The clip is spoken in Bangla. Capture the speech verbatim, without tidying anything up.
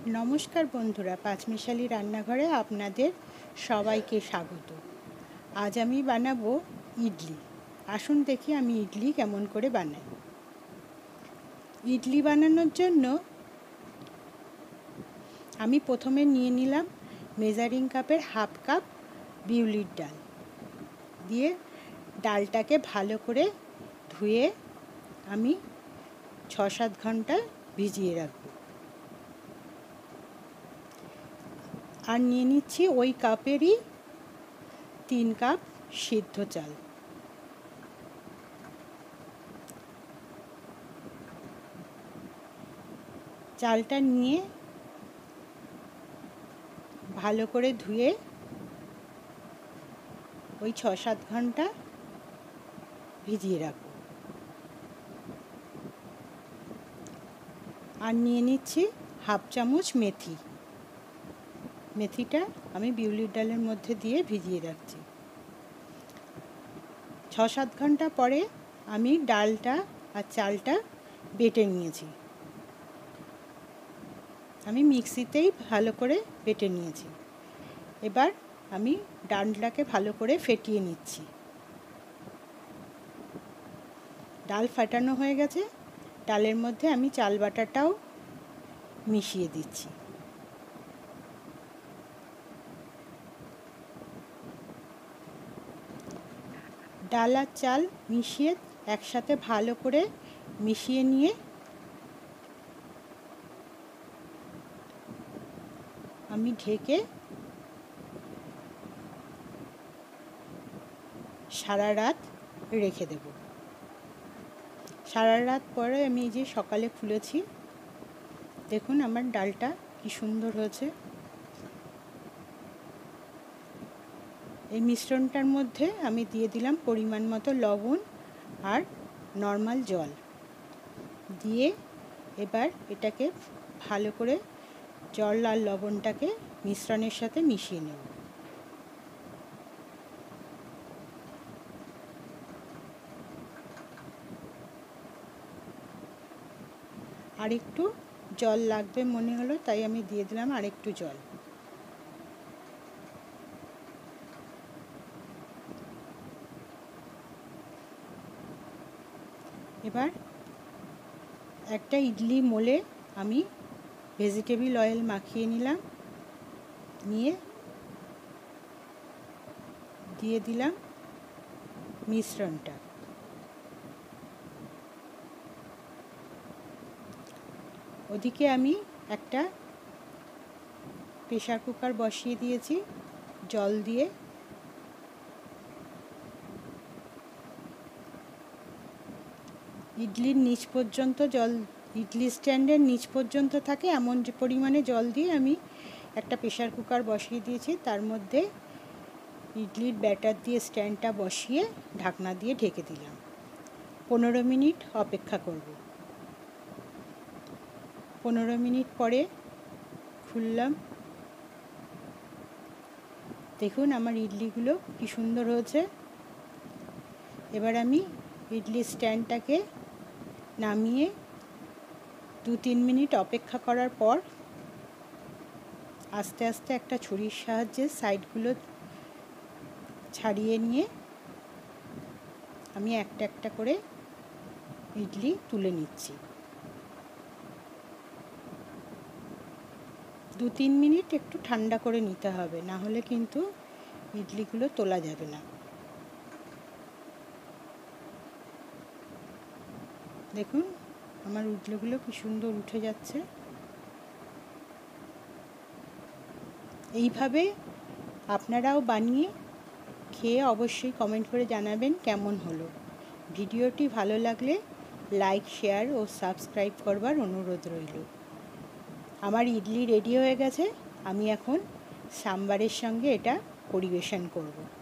নমস্কার বন্ধুরা, পাঁচমিশালি রান্নাঘরে আপনাদের সবাইকে স্বাগত। আজ আমি বানাবো ইডলি। আসুন দেখি আমি ইডলি কেমন করে বানাই। ইডলি বানানোর জন্য আমি প্রথমে নিয়ে নিলাম মেজারিং কাপের হাফ কাপ বিউলির ডাল, দিয়ে ডালটাকে ভালো করে ধুয়ে আমি ছ সাত ঘন্টা ভিজিয়ে রাখবো। আর নিয়ে নিচ্ছি ওই কাপেরই তিন কাপ সিদ্ধ চাল। চালটা নিয়ে ভালো করে ধুয়ে ওই ছ সাত ঘন্টা ভিজিয়ে রাখবো। আর নিয়ে নিচ্ছি হাফ চামচ মেথি। মেথিটা আমি বিউলির ডালের মধ্যে দিয়ে ভিজিয়ে রাখছি। ছ সাত ঘন্টা পরে আমি ডালটা আর চালটা বেটে নিয়েছি। আমি মিক্সিতেই ভালো করে বেটে নিয়েছি। এবার আমি ডালটাকে ভালো করে ফেটিয়ে নিচ্ছি। ডাল ফাটানো হয়ে গেছে, ডালের মধ্যে আমি চাল বাটাটাও মিশিয়ে দিচ্ছি। ডাল আর চাল মিশিয়ে একসাথে ভালো করে মিশিয়ে নিয়ে আমি ঢেকে সারা রাত রেখে দেব। সারা রাত পরে আমি এই যে সকালে খুলেছি, দেখুন আমার ডালটা কি সুন্দর হয়েছে। এই মিশ্রণটার মধ্যে আমি দিয়ে দিলাম পরিমাণ মতো লবণ আর নর্মাল জল দিয়ে এবার এটাকে ভালো করে জল আর লবণটাকে মিশ্রণের সাথে মিশিয়ে নেব। আর একটু জল লাগবে মনে হলো, তাই আমি দিয়ে দিলাম আর একটু জল। এবার একটা ইডলি মোলে আমি ভেজিটেবল অয়েল মাখিয়ে নিলাম, নিয়ে দিয়ে দিলাম মিশ্রণটা। ওদিকে আমি একটা প্রেসার কুকার বসিয়ে দিয়েছি জল দিয়ে। ইডলির নিচ পর্যন্ত জল, ইডলি স্ট্যান্ডের নিচ পর্যন্ত থাকে এমন যে পরিমাণে জল দিয়ে আমি একটা প্রেসার কুকার বসিয়ে দিয়েছি। তার মধ্যে ইডলির ব্যাটার দিয়ে স্ট্যান্ডটা বসিয়ে ঢাকনা দিয়ে ঢেকে দিলাম। পনেরো মিনিট অপেক্ষা করব। পনেরো মিনিট পরে খুললাম, দেখুন আমার ইডলিগুলো কি সুন্দর হয়েছে। এবার আমি ইডলি স্ট্যান্ডটাকে নামিয়ে দু তিন মিনিট অপেক্ষা করার পর আস্তে আস্তে একটা ছুরির সাহায্যে সাইডগুলো ছাড়িয়ে নিয়ে আমি একটা একটা করে ইডলি তুলে নিচ্ছি। দু তিন মিনিট একটু ঠান্ডা করে নিতে হবে, না হলে কিন্তু ইডলিগুলো তোলা যাবে না। দেখুন আমার ইডলিগুলো কি সুন্দর উঠে যাচ্ছে। এইভাবে আপনারাও বানিয়ে খেয়ে অবশ্যই কমেন্ট করে জানাবেন কেমন হলো। ভিডিওটি ভালো লাগলে লাইক, শেয়ার ও সাবস্ক্রাইব করবার অনুরোধ রইল। আমার ইডলি রেডি হয়ে গেছে, আমি এখন সাম্বারের সঙ্গে এটা পরিবেশন করব।